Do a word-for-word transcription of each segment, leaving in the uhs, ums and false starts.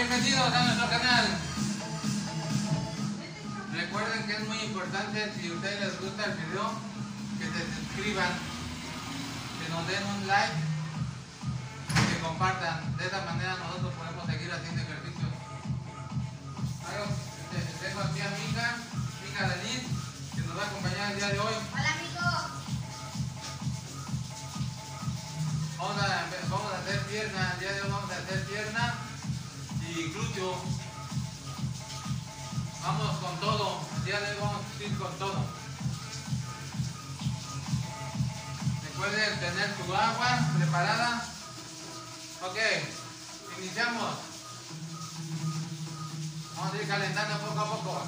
bienvenidos a nuestro canal. Recuerden que es muy importante, si a ustedes les gusta el video, que se suscriban, que nos den un like, que compartan. De esa manera nosotros podemos seguir haciendo ejercicios. Tengo aquí a mi hija, mi hija Denise, que nos va a acompañar el día de hoy. Hola amigos. Vamos a, vamos a hacer pierna, el día de hoy vamos a hacer pierna y glúteo. Vamos con todo, el día de hoy vamos a ir con todo. Recuerden tener tu agua preparada. Ok, iniciamos. Vamos a ir calentando poco a poco.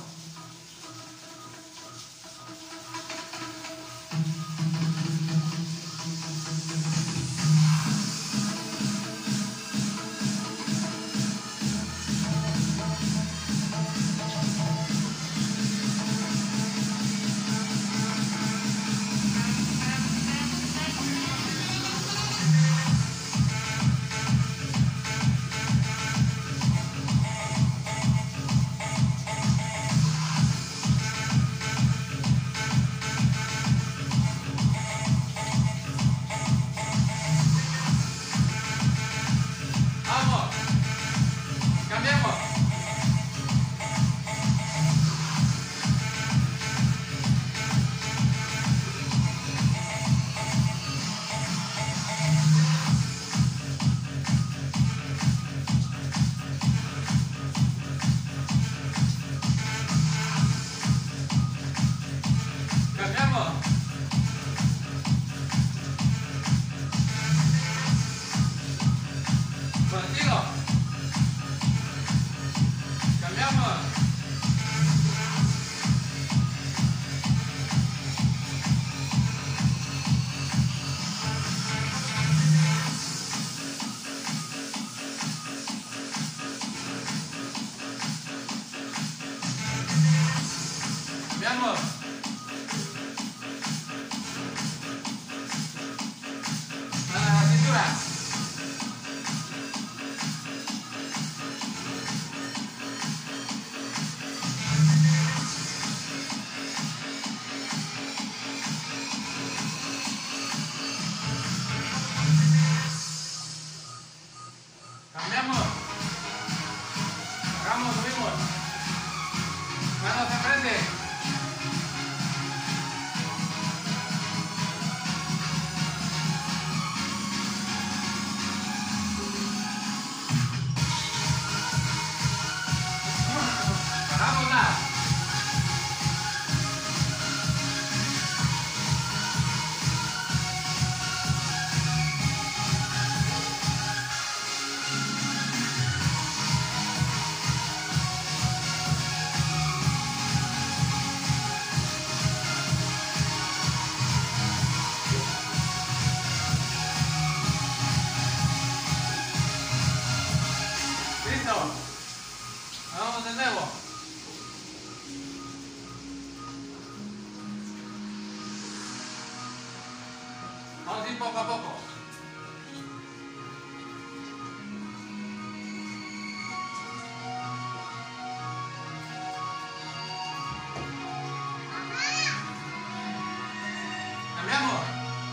Veamos. A la cintura. Cambiamos. Hagamos, subimos. Manos enfrente. Vamos de nuevo. Vamos a ir poco a poco. Cambiamos.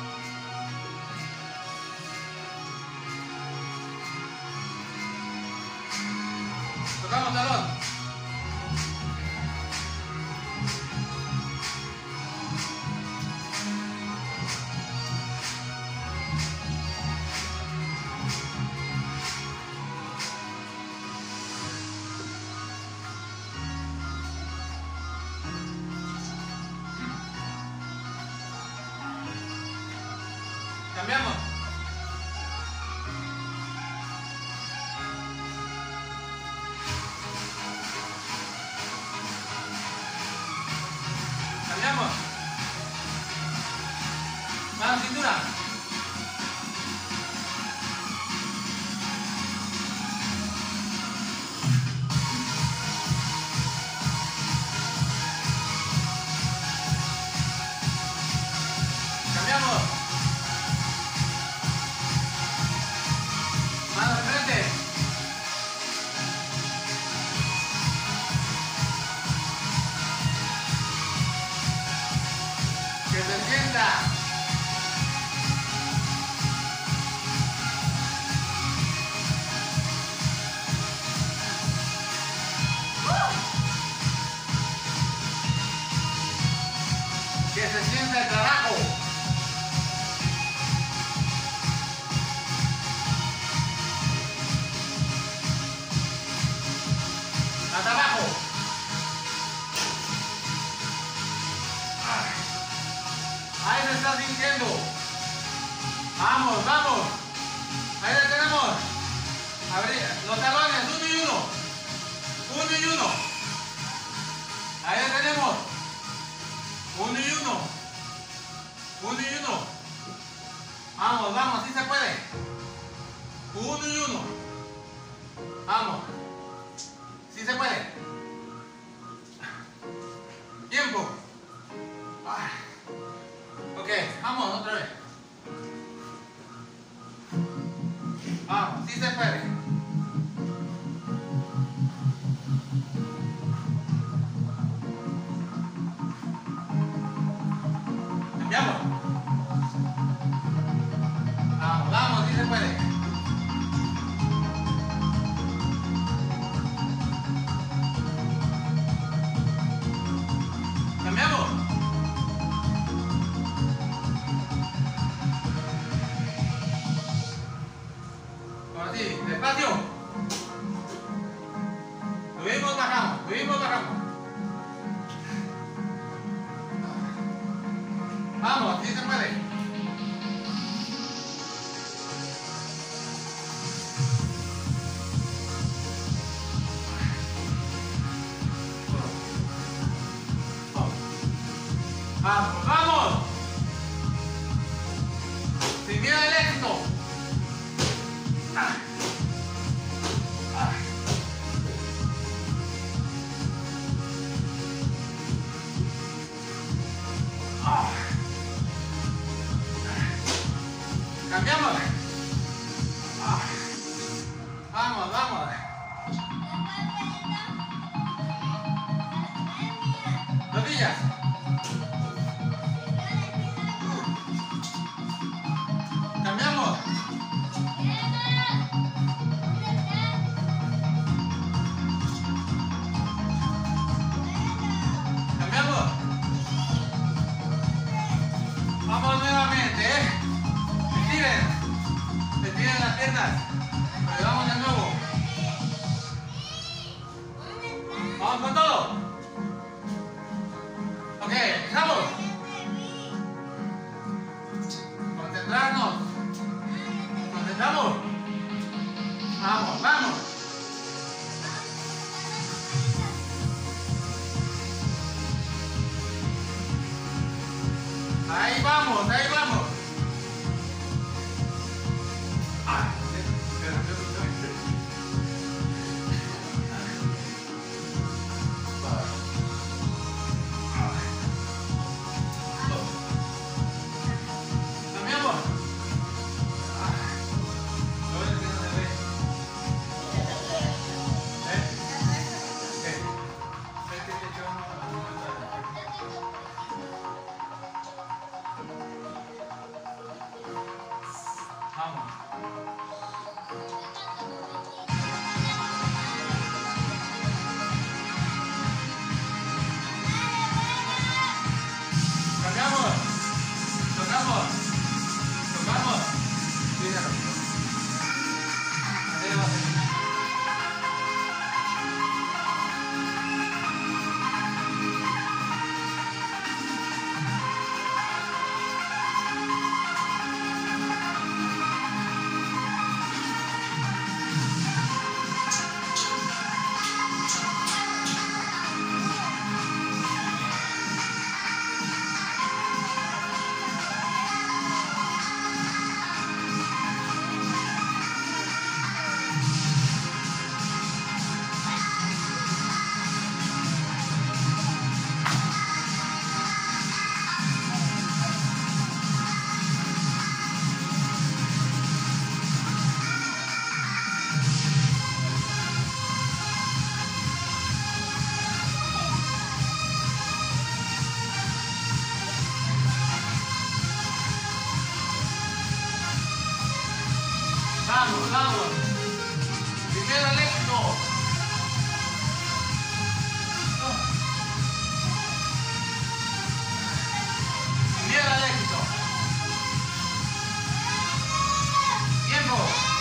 Tocamos talón. Cambiamos. Cambiamos. Mano cintura. Cambiamos. Mano de frente. Que se sienta. Que se sienta el trabajo. Hasta abajo. Ahí se está sintiendo. Vamos, vamos. Ahí la tenemos. Abrir los talones, uno y uno. Uno y uno. Ahí la tenemos. Uno y uno. Uno y uno. Vamos, vamos, sí se puede. Uno y uno. Vamos. Sí se puede. Tiempo. Ok, vamos otra vez. Vamos, sí se puede. Cambiamos. Vamos, vamos, sí se puede. Cambiamos. Ahora sí, despacio. Subimos, bajamos, subimos, bajamos. Vamos, sí se puede. Vamos, vamos. Sin miedo al éxito. Ah. Ah. Ah. Cambiamos. Ah. Vamos, vamos. Rodillas. Cambiamos. Cambiamos. Vamos nuevamente, ¿eh? Estiren. Estiren las piernas. Pero vamos de nuevo. Vamos con todo. Ok, empezamos. Concentrarnos. Concentramos. Vamos, vamos. Ahí vamos, ahí vamos. Ah, espera, espera, espera. Cambiamos. Lo ves que no se ve. ¿Eh? ¿Qué? ¿Ves que te echó una? Vamos, vamos. Primero al éxito. Miedo al éxito. Tiempo.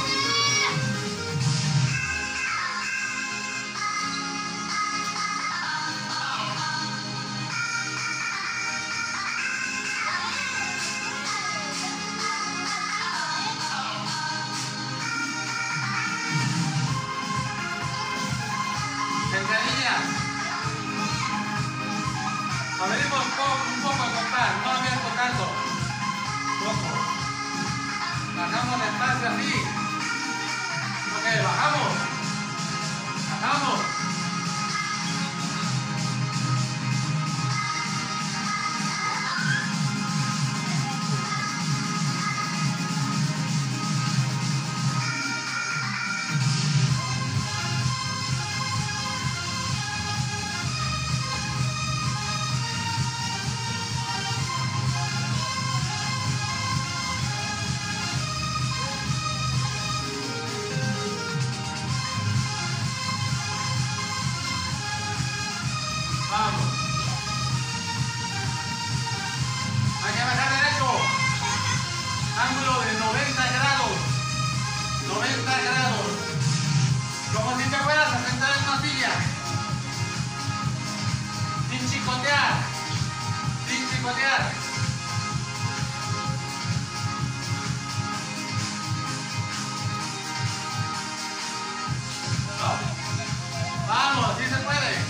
Sentadillas. Abrimos un poco el compás, no abierto tanto. Poco. Bajamos despacio así. Ok, bajamos. Bajamos. Vamos. Hay que bajar derecho. Ángulo de noventa grados. noventa grados. Como si te fueras a sentar en una silla. Sin chicotear. Sin chicotear. Vamos, sí se puede.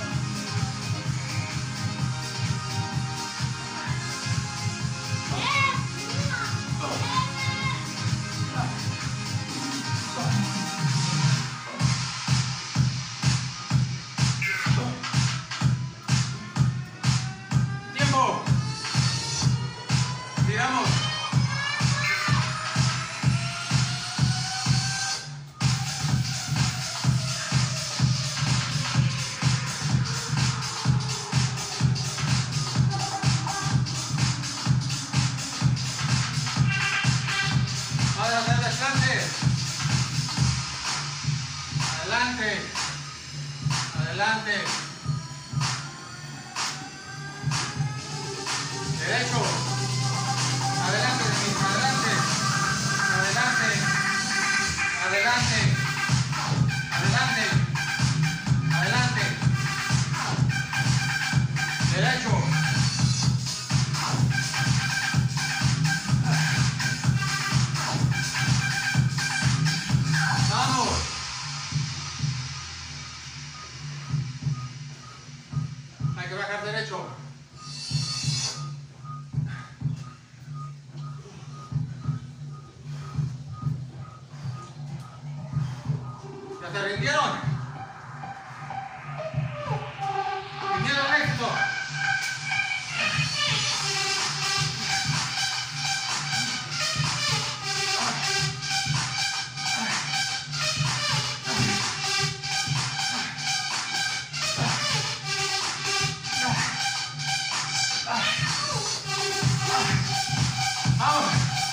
Tiempo. Tiramos. Ahora hacer descanse. Adelante. Adelante. Derecho. Adelante, adelante. Adelante. Adelante. Adelante. Adelante. Derecho. Vamos. Hay que bajar derecho. ¿Ya se rindieron? ¿Rindieron el éxito? Vamos.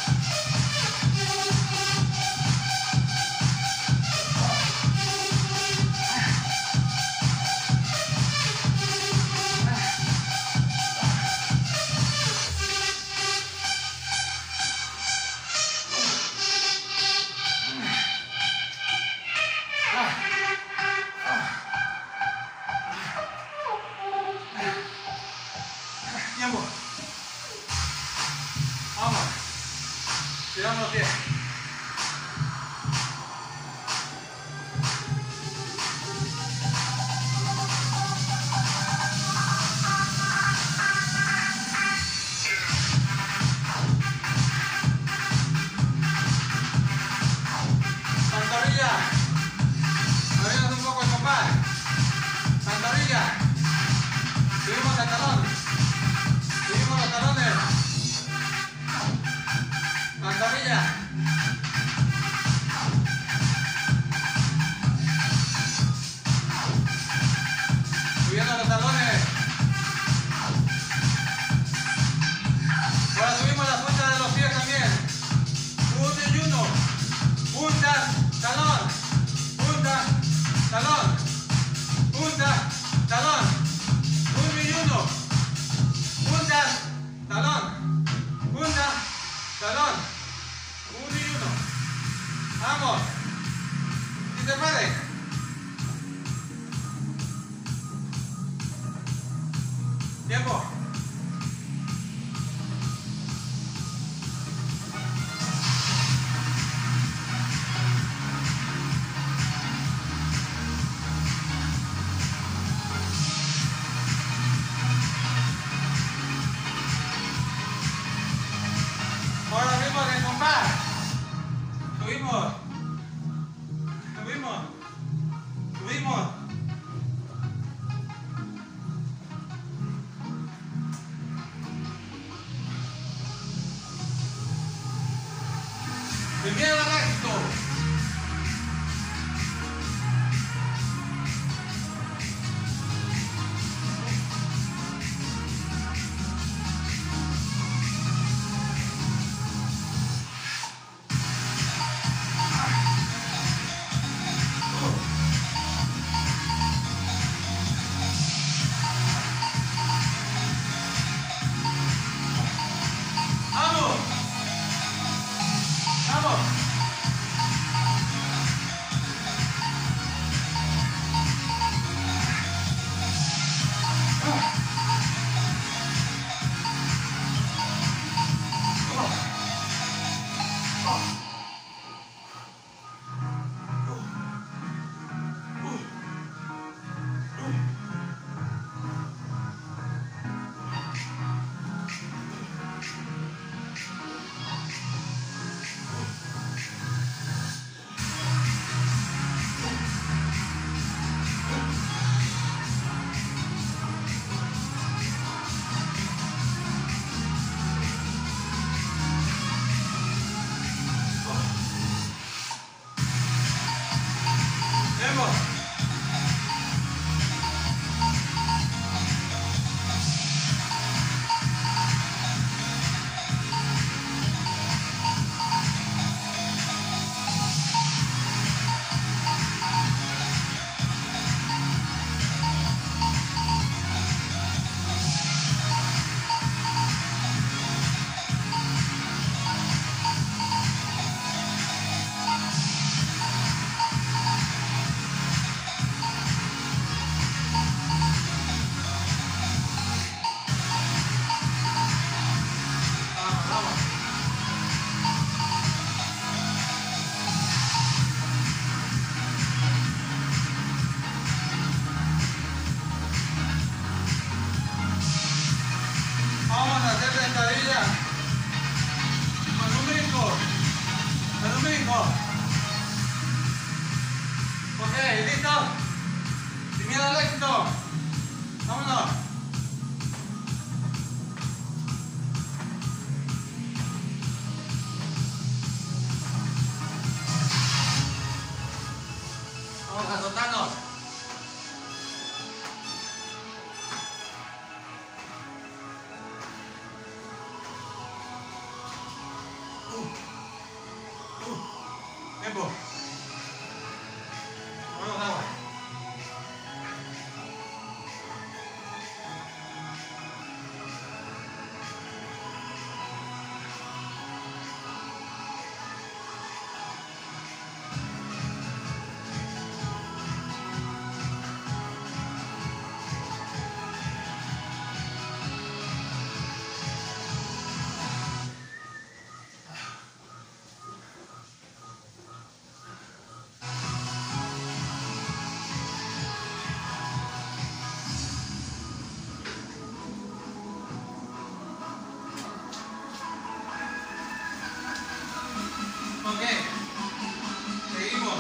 Tiempo. Vamos. Tiramos los pies. Pantorrilla. Abrimos un poco el compás. Pantorrilla. Subimos el talón. Subimos los talones. Pantorrilla. Subimos. Subimos. Subimos. Sin miedo al éxito. Ok, listo. Sin miedo al éxito. Vámonos. Vamos a soltarnos. Uh, uh, tiempo. Vamos agua. Ok, seguimos.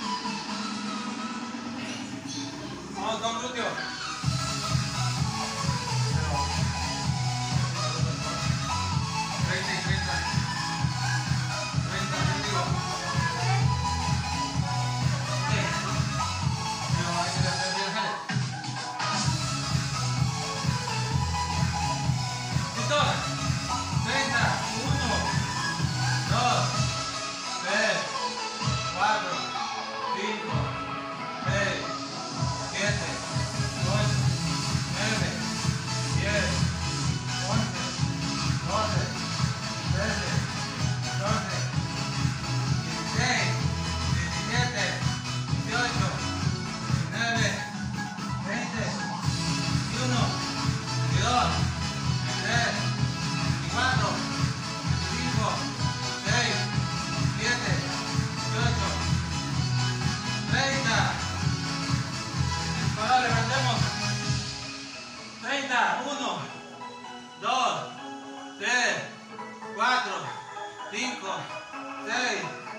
Vamos con glúteo. treinta y treinta. treinta, digo. Sí. Pero hay que hacer bien, ¿sale? ¿Listo? treinta, uno, dos, tres, cuatro, cinco, seis, siete, ocho, nueve, diez, once, doce, trece, catorce, dieciséis, diecisiete, dieciocho, diecinueve, veinte, veintiuno, veintidós, veintitrés, veinticuatro, veinticinco, veintiséis, siete, ocho, treinta. Ahora levantemos. treinta, uno, dos, tres, cuatro, cinco, seis,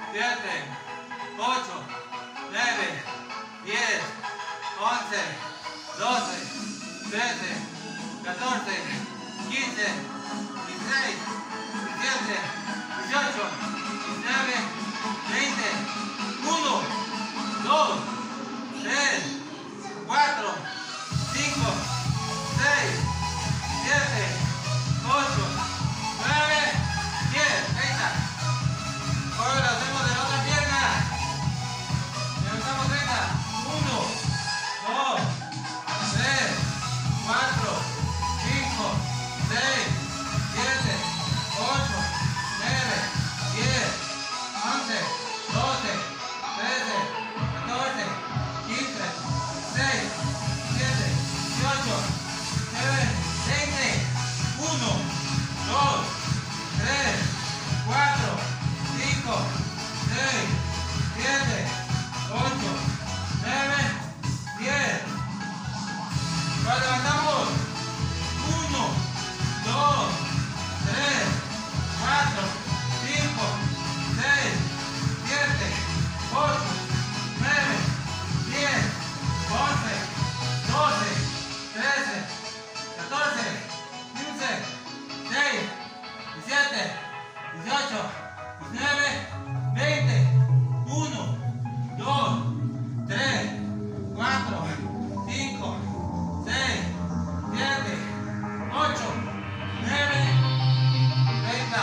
siete, ocho, nueve, diez, once, doce, trece, catorce, quince, dieciséis, diecisiete, dieciocho, diecinueve, veinte, uno, dos, tres, cuatro, cinco, seis, siete, ocho, nueve, diez. treinta. Ahora lo hacemos de la otra pierna. Levantamos treinta. uno, dos, tres, cuatro, cinco, seis, siete, ocho, nueve, diez, once, doce, trece, catorce, quince, dieciséis, diecisiete, dieciocho, nueve, veinte, uno, dos, tres, cuatro, cinco, seis, siete, ocho, nueve, diez. Ahora levantamos. uno, dos, tres, cuatro, cinco, seis, siete, ocho, nueve, diez, once, doce, trece, catorce, quince, dieciséis, diecisiete, dieciocho, diecinueve, veinte, uno, dos, tres, cuatro, cinco, seis, siete, ocho, nueve, treinta.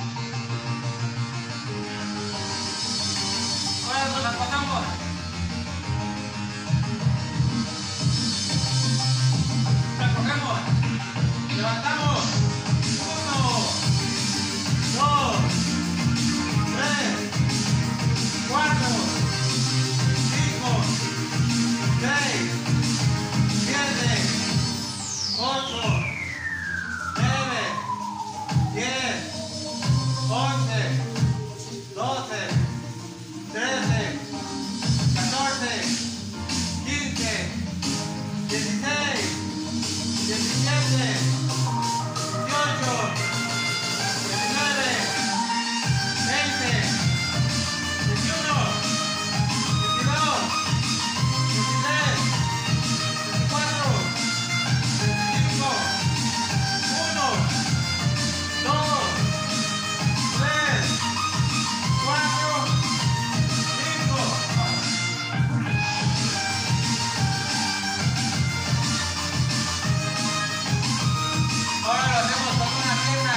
Ahora nos acostamos. Recogemos. Levantamos. uno, dos, tres, cuatro, cinco, seis, siete, ocho, nueve, diez, once, doce, trece, catorce, quince, dieciséis, diecisiete, dieciocho, diecinueve, veinte, veintiuno, veintidós, veintitrés, veinticuatro, veinticinco, uno, dos, tres, cuatro, cinco. Ahora lo hacemos con una pierna.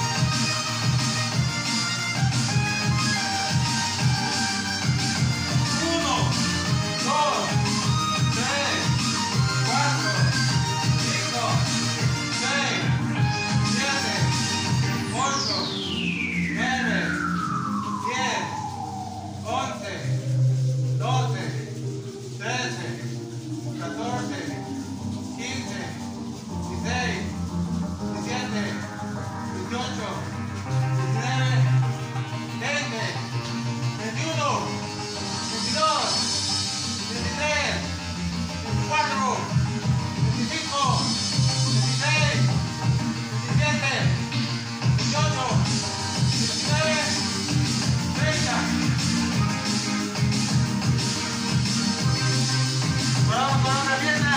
uno, dos, tres, cuatro, cinco, seis, siete, ocho, nueve, diez, once, doce, trece, catorce, quince, dieciséis, diecisiete, dieciocho, diecinueve, veinte, veintiuno, veintidós, veintitrés, veinticuatro, veinticinco, veintiséis, veintisiete, veintiocho, diecinueve, treinta. Ahora vamos con otra pierna.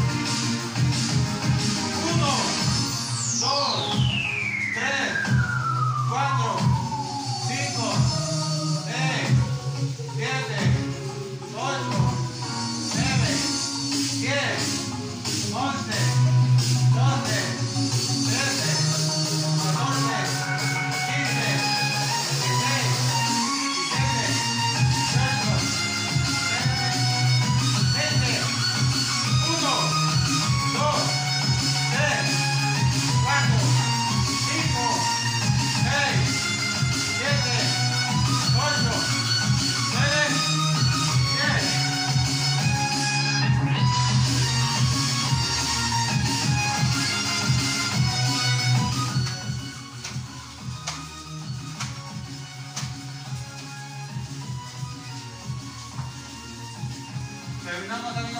uno, dos, tres, cuatro, cinco, seis, siete, ocho, nueve, diez, once, doce, trece, catorce, quince, dieciséis, diecisiete, dieciocho, veinte, uno, dos, tres, cuatro, cinco, seis, siete, ocho, nueve, diez. Terminamos también